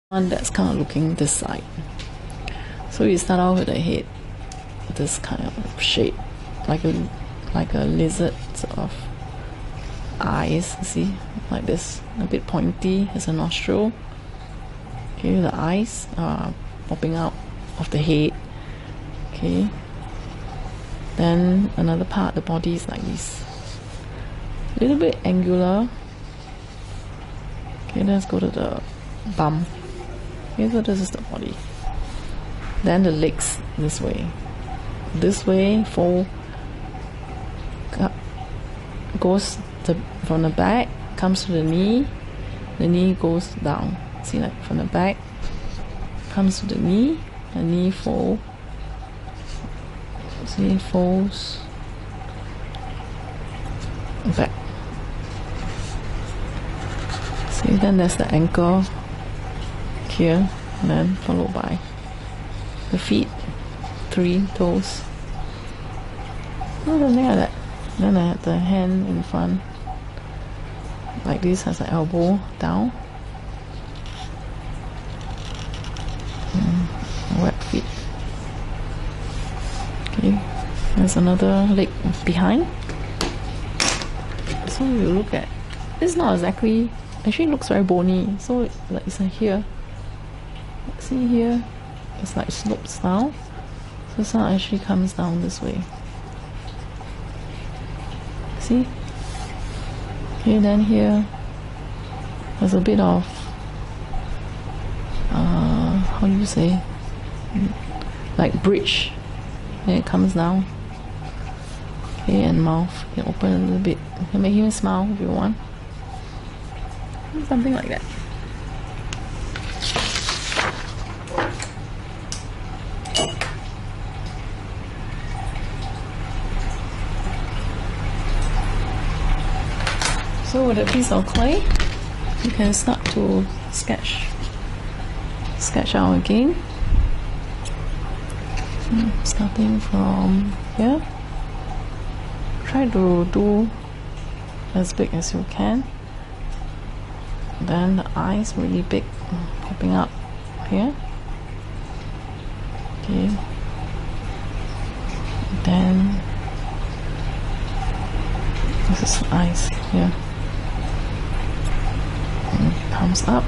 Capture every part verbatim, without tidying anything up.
one that's kind of looking this side. So you start out with the head, this kind of shape, like a like a lizard sort of eyes. See, like this, a bit pointy as a nostril. Okay, the eyes are popping out of the head. Okay, then another part, the body is like this, a little bit angular. Okay, let's go to the bum. Okay, so this is the body. Then the legs this way, this way, fold, goes to, from the back, comes to the knee, the knee goes down. See, like from the back, comes to the knee, the knee fold. See, folds back. See, then there's the ankle here, and then followed by the feet, three toes. Oh, something like that. Then I have the hand in front, like this, has the elbow down. Mm, wet feet. Okay, there's another leg behind. So you look at, it's not exactly, actually it looks very bony. So like it's like here. See here, it's like slopes down. So this one actually comes down this way. See? Okay, then here there's a bit of uh, how do you say, like bridge. Then it comes down. Okay, and mouth, you can open a little bit. You can make him smile if you want. Something like that. So with a piece of clay, you can start to sketch. Sketch out again. Starting from here. Try to do as big as you can. Then the eyes really big, popping up here. Okay. Then this is the eyes here. Comes up.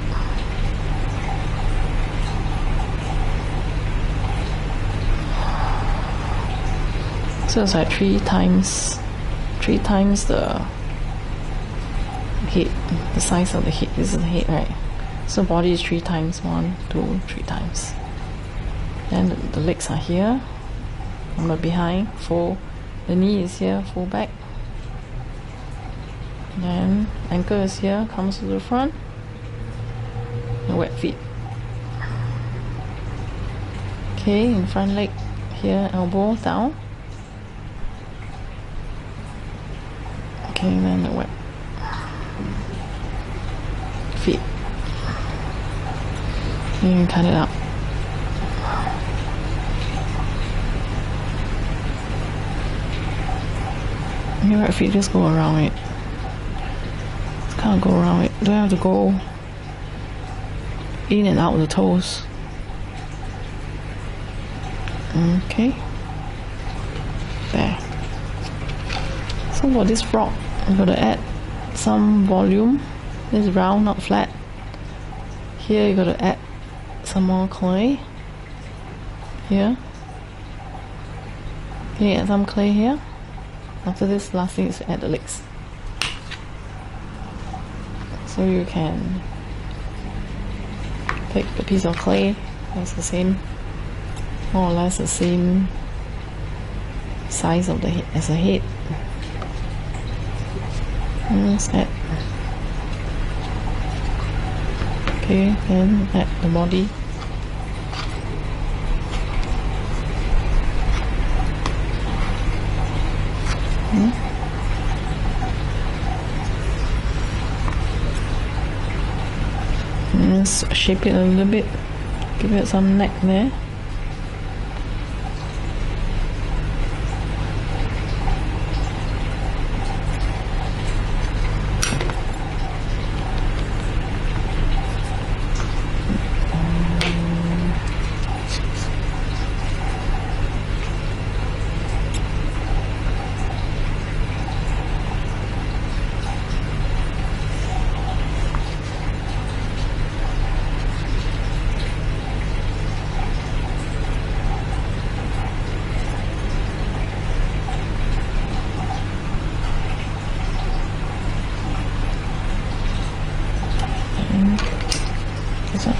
So it's like three times, three times the head, the size of the head. This is the head, right? So body is three times, one, two, three times. Then the, the legs are here, on the behind, fold. The knee is here, fold back. Then ankle is here, comes to the front. The wet feet. Okay, in front leg here, elbow down. Okay, then the wet feet. You can cut it out. Your wet feet, just go around it. Just kind of go around it. Don't have to go in and out of the toes. Okay. There. So for this frog, I'm going to add some volume. This is round, not flat. Here you got to add some more clay. Here. Okay, add some clay here. After this, last thing is to add the legs. So you can take a piece of clay that's the same, more or less the same size of the head as a head. And just add. Okay, then add the body. Hmm. And just shape it a little bit. Give it some neck there.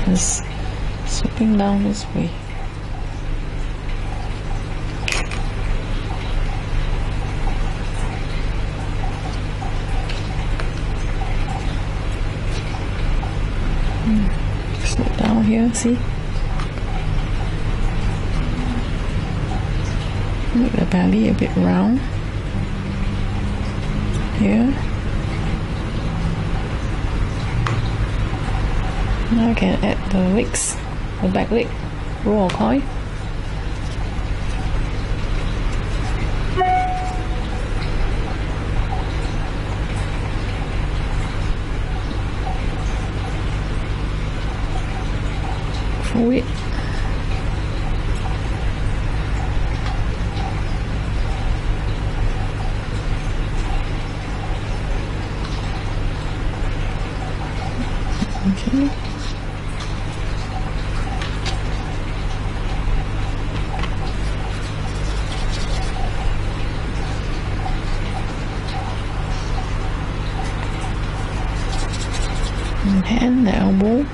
Just sweeping down this way. Slow down here, see? Make the belly a bit round here. Now I can add the legs, the back leg, roll or coil. Forward. Okay. And hand, the elbow.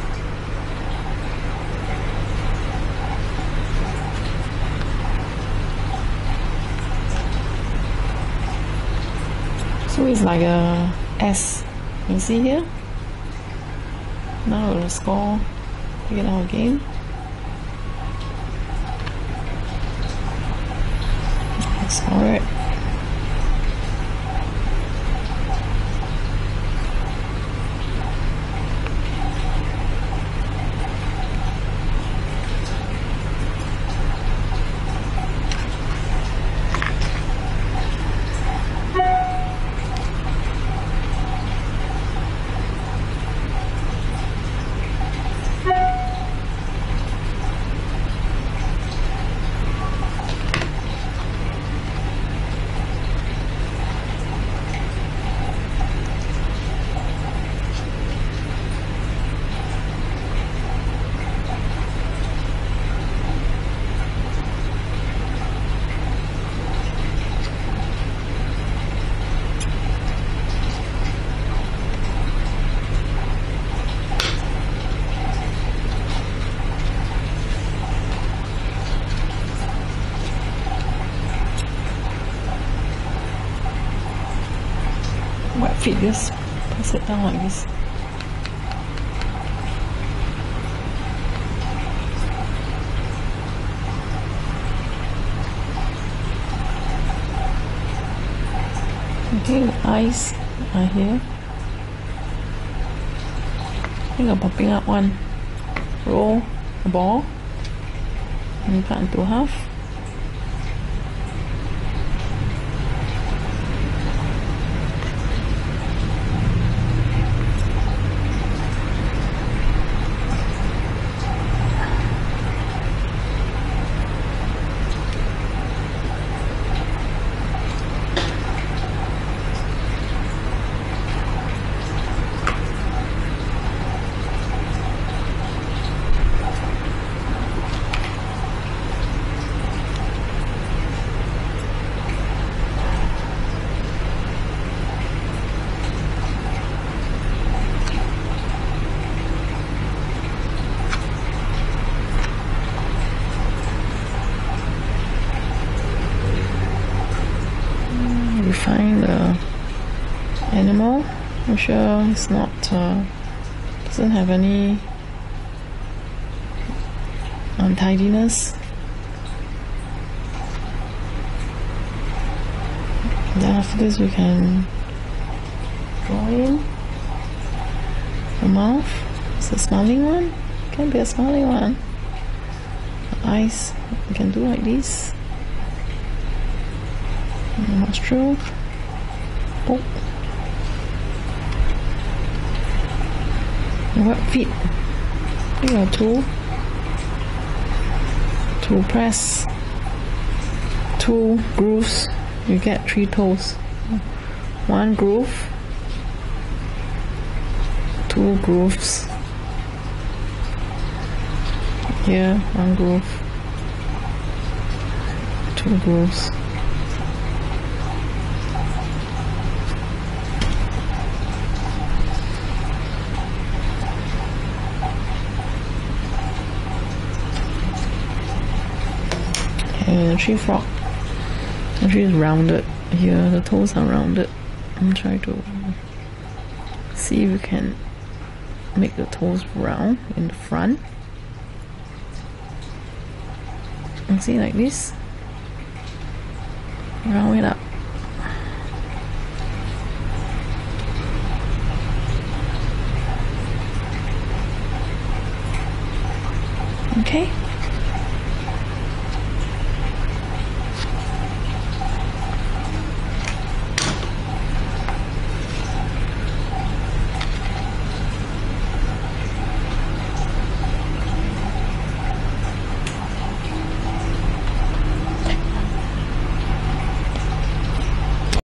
So it's like a S. You see here? Now we'll score, take it out again. Score it. Wet feet, just press it down like this. Okay, the eyes are here. I think I'm popping up one. Roll a ball and cut into half. Find the animal. I'm sure it's not uh, doesn't have any untidiness. Then after this we can draw in the mouth. It's a smiling one. Can be a smiling one. The eyes we can do like this. Nostril. Oh. Web feet. Here are two. To press two grooves, you get three toes. One groove, two grooves. Here, one groove, two grooves. and a tree frog. The tree is rounded. Here the toes are rounded. I'm trying to see if we can make the toes round in the front. And see, like this. Round it up. Okay.